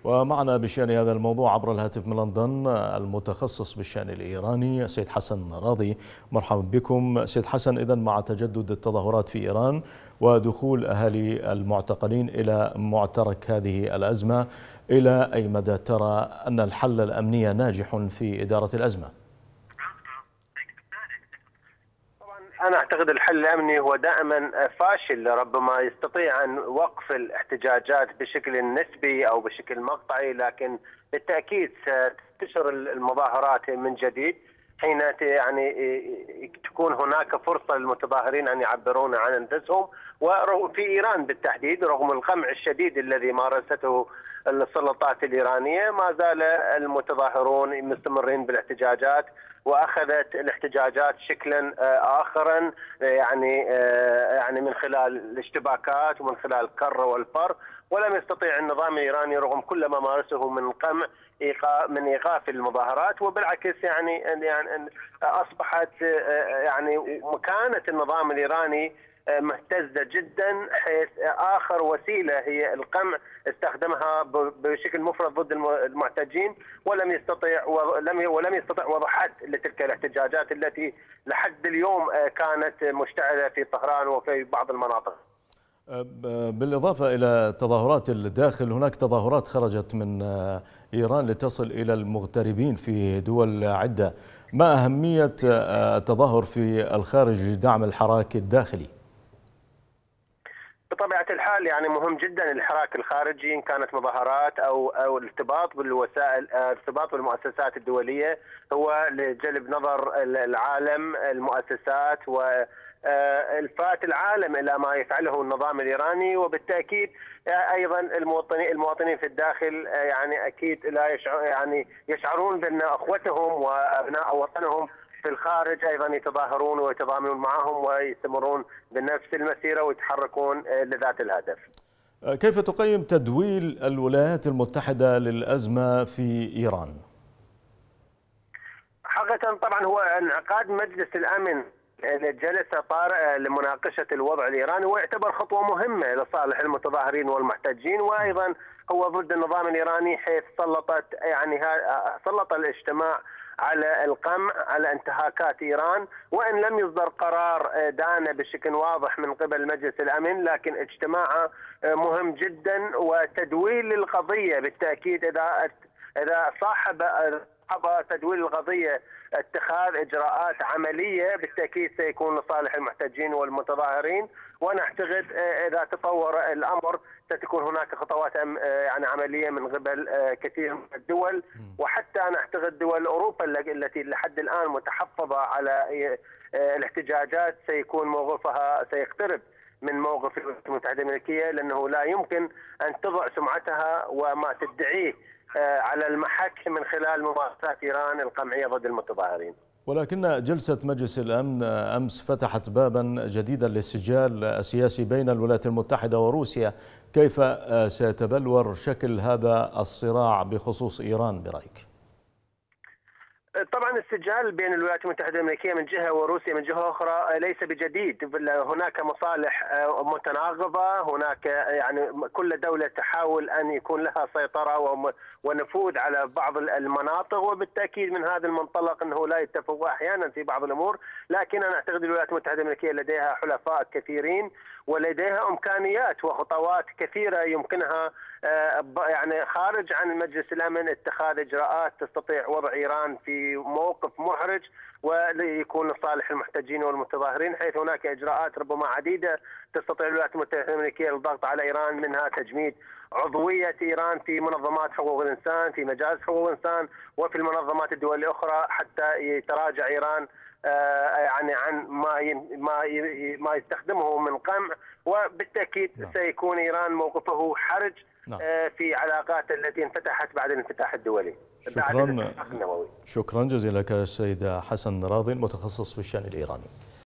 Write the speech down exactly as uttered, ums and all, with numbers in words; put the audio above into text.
ومعنا بشأن هذا الموضوع عبر الهاتف من لندن المتخصص بالشأن الإيراني السيد حسن راضي. مرحبا بكم سيد حسن. إذن مع تجدد التظاهرات في إيران ودخول أهالي المعتقلين إلى معترك هذه الأزمة، إلى أي مدى ترى أن الحل الأمني ناجح في إدارة الأزمة؟ أنا أعتقد الحل الأمني هو دائما فاشل، ربما يستطيع أن وقف الاحتجاجات بشكل نسبي أو بشكل مقطعي، لكن بالتأكيد ستنتشر المظاهرات من جديد حين يعني تكون هناك فرصة للمتظاهرين أن يعبرون عن أنفسهم. وفي إيران بالتحديد رغم القمع الشديد الذي مارسته السلطات الإيرانية، ما زال المتظاهرون مستمرين بالاحتجاجات، واخذت الاحتجاجات شكلا اخرا يعني يعني من خلال الاشتباكات ومن خلال الكر والفر. ولم يستطيع النظام الايراني رغم كل ما مارسه من قمع من ايقاف المظاهرات، وبالعكس يعني يعني اصبحت يعني مكانه النظام الايراني مهتزه جدا، حيث اخر وسيله هي القمع استخدمها بشكل مفرط ضد المحتجين، ولم يستطيع ولم ولم يستطيع وضع حد لتلك الاحتجاجات التي لحد اليوم كانت مشتعله في طهران وفي بعض المناطق. بالإضافة إلى تظاهرات الداخل، هناك تظاهرات خرجت من إيران لتصل إلى المغتربين في دول عدة. ما أهمية التظاهر في الخارج لدعم الحراك الداخلي؟ بطبيعة الحال يعني مهم جدا الحراك الخارجي، إن كانت مظاهرات أو أو الارتباط بالوسائل الارتباط بالمؤسسات الدولية، هو لجلب نظر العالم المؤسسات و الفات العالم الى ما يفعله النظام الايراني. وبالتاكيد ايضا المواطنين المواطنين في الداخل يعني اكيد لا يشعر يعني يشعرون بان اخوتهم وابناء وطنهم في الخارج ايضا يتظاهرون ويتضامنون معهم ويستمرون بنفس المسيره ويتحركون لذات الهدف. كيف تقيم تدويل الولايات المتحده للازمه في ايران؟ حقيقه طبعا هو انعقاد مجلس الامن جلسة طارئة لمناقشة الوضع الإيراني، ويعتبر خطوة مهمة لصالح المتظاهرين والمحتجين، وأيضا هو ضد النظام الإيراني، حيث سلطت يعني سلط الاجتماع على القمع على انتهاكات إيران. وإن لم يصدر قرار دان بشكل واضح من قبل مجلس الأمن، لكن اجتماع مهم جدا وتدويل القضية بالتأكيد إذا إذا صاحب تدويل القضية اتخاذ اجراءات عمليه بالتاكيد سيكون لصالح المحتجين والمتظاهرين. وانا اعتقد اذا تطور الامر ستكون هناك خطوات يعني عمليه من قبل كثير من الدول، وحتى انا اعتقد دول اوروبا التي لحد الان متحفظه على الاحتجاجات سيكون موقفها سيقترب من موقف الولايات المتحده الامريكيه، لانه لا يمكن ان تضع سمعتها وما تدعيه على المحك من خلال ممارسات إيران القمعية ضد المتظاهرين. ولكن جلسة مجلس الأمن أمس فتحت بابا جديدا للسجال السياسي بين الولايات المتحدة وروسيا. كيف سيتبلور شكل هذا الصراع بخصوص إيران برأيك؟ طبعا السجال بين الولايات المتحده الامريكيه من جهه وروسيا من جهه اخرى ليس بجديد، هناك مصالح متناقضه، هناك يعني كل دوله تحاول ان يكون لها سيطره ونفوذ على بعض المناطق، وبالتاكيد من هذا المنطلق انه لا يتفقوا احيانا في بعض الامور. لكن انا اعتقد الولايات المتحده الامريكيه لديها حلفاء كثيرين ولديها امكانيات وخطوات كثيره يمكنها يعني خارج عن مجلس الامن اتخاذ اجراءات تستطيع وضع ايران في موقف محرج وليكون لصالح المحتجين والمتظاهرين، حيث هناك اجراءات ربما عديده تستطيع الولايات المتحده الامريكيه الضغط على ايران، منها تجميد عضويه ايران في منظمات حقوق الانسان، في مجالس حقوق الانسان وفي المنظمات الدوليه الاخرى، حتى يتراجع ايران يعني عن ما ما ما يستخدمه من قمع. وبالتاكيد نعم. سيكون ايران موقفه حرج نعم. في علاقات التي انفتحت بعد الانفتاح الدولي. شكرا شكرا جزيلا لك السيد حسن راضي المتخصص بالشأن الإيراني.